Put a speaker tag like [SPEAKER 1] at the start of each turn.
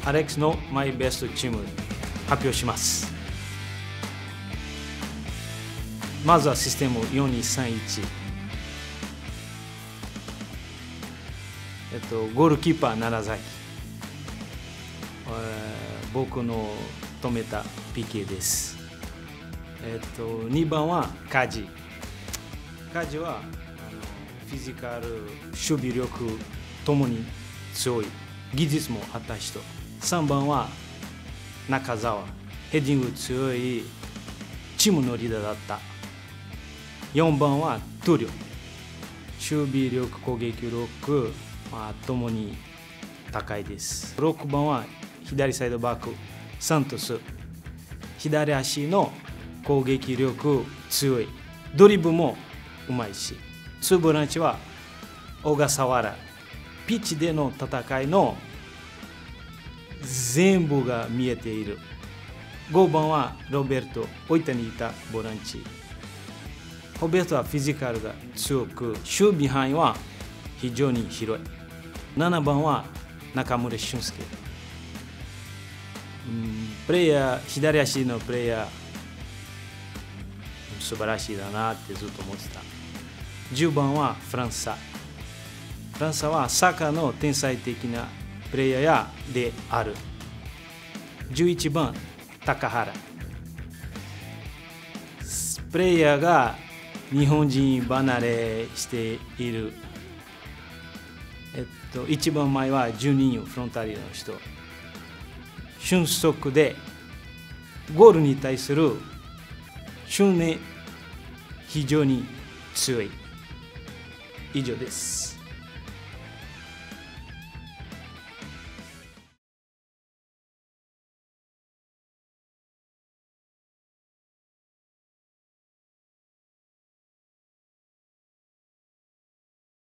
[SPEAKER 1] アレックスのマイベストチーム発表します。まずはシステム4231。ゴールキーパー楢崎。僕の止めた PK です。2番は梶。梶はフィジカル、守備力ともに強い、技術もあった人。3番は中澤。ヘディング強い、チームのリーダーだった。4番はトゥリオ。守備力、攻撃力、ともに高いです。6番は左サイドバック、サントス。左足の攻撃力強い。ドリブルもうまいし。2ボランチは小笠原。ピッチでの戦いの全部が見えている。5番はロベルト。大分にいたボランチ。ロベルトはフィジカルが強く、守備範囲は非常に広い。7番は中村俊輔。プレイヤー、左足のプレイヤー、素晴らしいだなってずっと思ってた。10番はフランサ。フランサはサッカーの天才的なプレイヤーである。11番、高原。プレイヤーが日本人離れしている。一番前は12人フロンタリーの人。俊足でゴールに対する執念非常に強い。以上です。